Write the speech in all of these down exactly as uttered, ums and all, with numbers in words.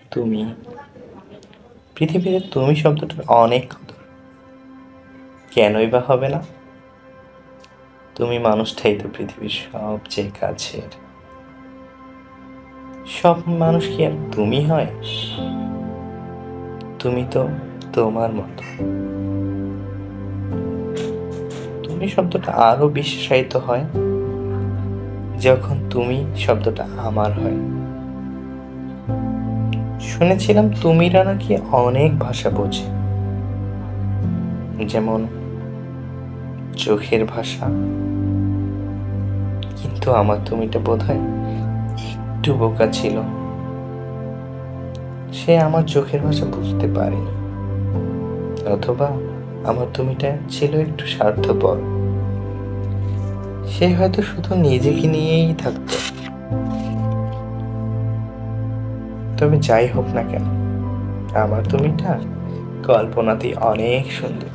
তুমি পৃথিবীতে তুমি শব্দটার অনেক কদর। কেনই বা হবে না? তুমি মানুষটাই তো পৃথিবীর সবচেয়ে কাছের। সব মানুষ কি আর তুমি হয়? তুমি তো তোমার মতো। তুমি শব্দটা আরো বিশেষায়িত হয় যখন তুমি শব্দটা আমার হয়। শুনেছিলাম তুমিরা নাকি অনেক ভাষা বোঝে, যেমন চোখের ভাষা। কিন্তু আমার তুমিটা বোধহয় একটু বোকা ছিল, সে আমার চোখের ভাষা বুঝতে পারেনি। অথবা আমার তুমিটা ছিল একটু স্বার্থপর, সে হয়তো শুধু নিজেকে নিয়েই থাকতো। তবে যাই হোক না কেন, আমার তুমিটা কল্পনাতেই অনেক সুন্দর।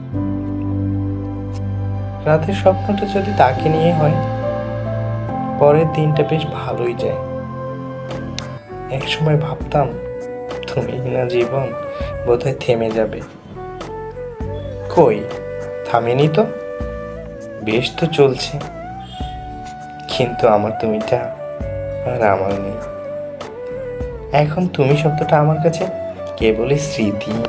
রাতের স্বপ্নটা যদি তাকে নিয়ে হয়, পরের দিনটা বেশ ভালোই যায়। একসময় ভাবতাম তুমি না জীবন বোধহয় থেমে যাবে। কই, থামেনি তো, বেশ তো চলছে। কিন্তু আমার তুমিটা আর আমার নেই। এখন তুমি শব্দটা আমার কাছে কেবলই স্মৃতি।